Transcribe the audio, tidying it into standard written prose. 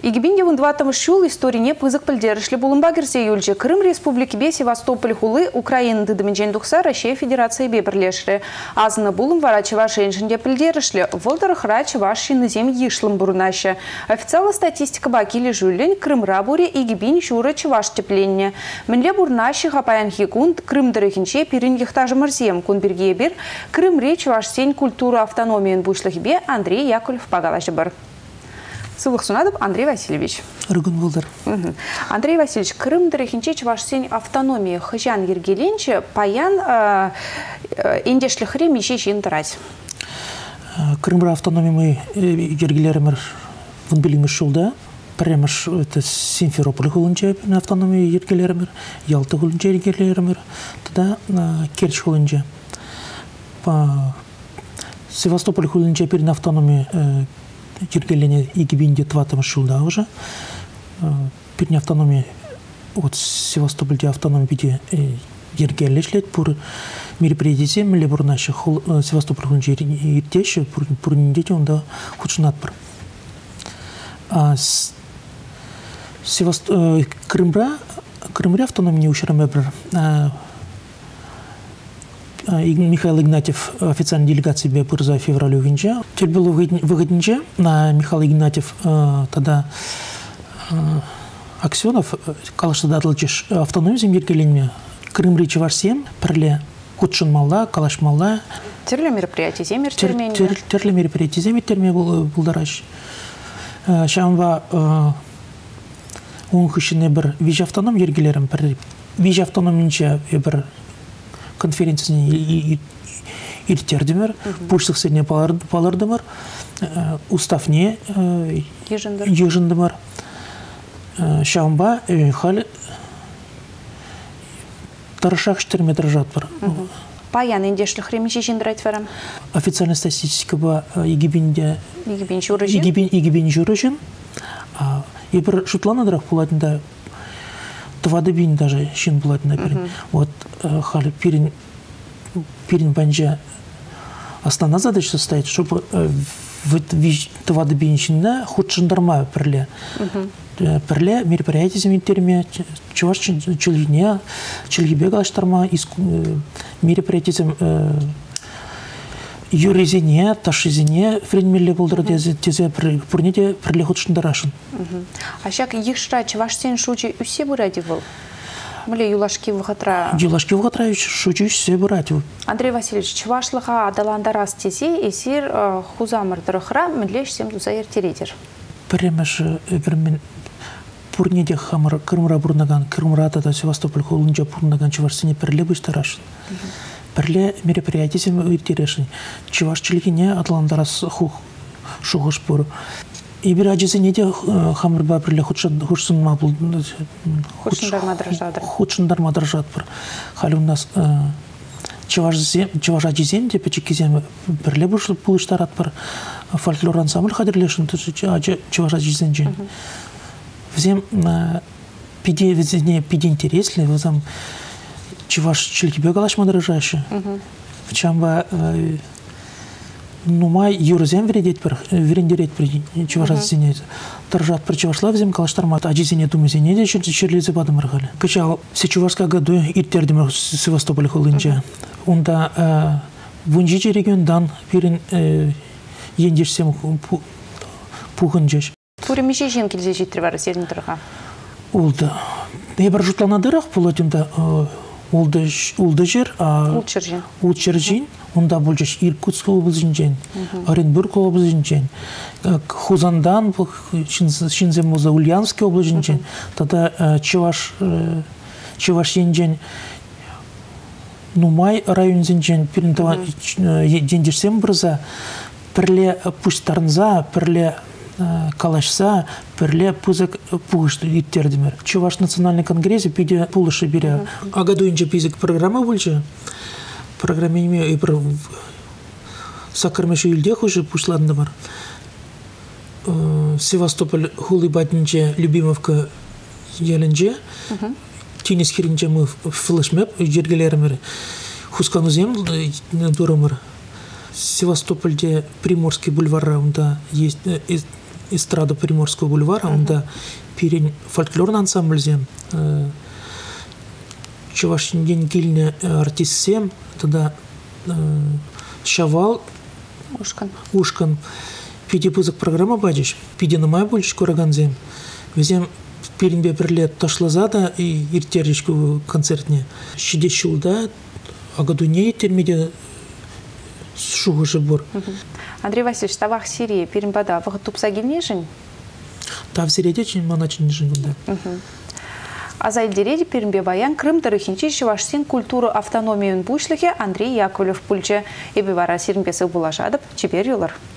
Игибинде вон 20 шул историне пызык пілдерішлі Булымбагерсе юльче Крым Республики бе Севастополь хулы Украина дыдыменчен духса Россия Федерация бе бірлешілі. Азыны Булым вара чеваш еншінде пілдерішлі. Вылдырых ра чеваш зем ешлым бурнаще. Официальная статистика бакили жюлен Крым рабуре Игибин шура чеваш тепленне. Менле бурнаще хапаян хикунд Крым дырыхинче пирин ехтажы мырзем кунберге бер Крым ре чеваш сень культура автономиен бушлых бе Андрей Яковлев пагалашы бар. Сылық сунадып Андрей Васильевич. Рыгын болдар. Андрей Васильевич, Крым дырыхинче чевашсен автономия хыжан ергеленче паян индешлих ре мише жин дырать. Крымра автономия мы ергелерімір вон біліміз шулда. Прямаш это Симферополь хулынче автономия ергелерімір, Ялта хулынче ергелерімір, тогда Керчь хулынче. Севастополь хулынче перед автономия ергелене Игибинде 20 шулда уже. Перед автономия от Севастополь автономия биде ергелешлет пур мероприятие миле бурнаше Севастополь хулынче иртеше пур ниндете онда худшнат бар. Крымре автономия ушараме бір Михаил Игнатьев официальной делегации бе за февраль винча. Теперь было выгоднее на Михаил Игнатьев тогда Аксенов калашта датылчыш автономия землергеленме Крымре чеварсем перле худшын малла калаш малла. Терле мероприятие земер термене. Терле мероприятие земер терме булдараш. Шамва он хышыне бір виж автоном ергелерім бір виж автономинче бір конференцияны иртердімер, пушсық сәдіне палардымыр, уставне ежіндімір. Шамба хал таршақ 4 метр жат бар. Паян индешлих ре мише жин дырать варам. Официальная статистика ба Игибин журыжын. И бір шутлана дырақ бұлатында твады бин даже шин бұлатында перін. Вот хали перін банжа основная задача состоит, чтобы твады бин шинна худшындарма пірле. Пірле мероприятие земеттерме, чуваш чылгине, чылгибе галаштарма, мероприятие юризине, ташизине, френмелле болдыр тезе пурнете пірле худшындарашын. А шак ехшра чуваш сен шучи үсе бұради был? Мле юлашки вғатра? Юлашки вғатра шучи үсе бұради. Андрей Васильевич, чувашлыға адаландарас тесе, есер хузамырдырықра, мүлеш сем дузайыр тередер. Піремеш бірмен пурнеде хамыр Крымра бұрнаган, Крымра тада Севастополь холынча бұрнаган чувашсене пірле бұштарашын. Пірле мероприятие сем үйіртерешін. Чувашчылығыне адаландарас шуғыш бұры. И бір ажесене де хамырба пірле худшындарма дыржат бір. Халі у нас чуваш ажесен де печекезем пірле бұлыштарат бір. Фольклор ансамбль хадырлешін чуваш ажесен жен. Взем пиде интересли, взем чуваш чилкибе галашма дыржашы. Чамба нумай юрзем верендерет бір чуваш ажесене. Дыржат бір чувашлар взем калаштармат ажесене думезене де черлезе бадымырғалі. Кычал все чувашка году иртердімір Севастополь холынча. Онда вунжичи региондан перін ендешсем пухын жеш. Пуры мише жен келзе життір бары серін тұрға? Олды. Ебір жұтланадырақ бұлатымда олды жер. Улчыр жен. Онда бұл жеш Иркутск облысын жен. Оренбург облысын жен. Хузандан, шинзем ұза Ульяновский облысын жен. Тада Чуваш жен. Нумай районзен жен. Перінтава дендерсем бірза. Пірле пұштарынза, пірле калашса, пірле пұзық пұғышты еттердімер. Чуваш национальный конгрессе пиде пұлышы бере. Агадуынча пизік программа бөлчі. Программе неме ебір сақырмешу елде құжы пұшладында бар. Севастополь хулы батынче Любимовка елінже. Тенес херінче мы флешмеп жергелерімір. Хускану зем дұрымыр. Севастопольде Приморский бульвар раунда есть эстрада Приморского бульвара, онда пирен фольклорный ансамбльзе, чувашин день кильне артистсем, тогда Шавал, Ушкан, пиди пузык программа бачиш, пиди на май больше кураганзем, везем пирен беперлет ташлазада и иртеречку концертне, щеде шулда, а году не термиде шугу жебор. Андрей Васильевич, тавах Сирии, пирен бада, вахат тупсаги нежень? Та в Сирии очень маначин нежень, да. Азайдереди Пермбе баян Крым тарихинчи Чувашсин культуру автономию бушлихе Андрей Яковлев пульче. Эбивара сирнбесых булашадып, чебер юлар.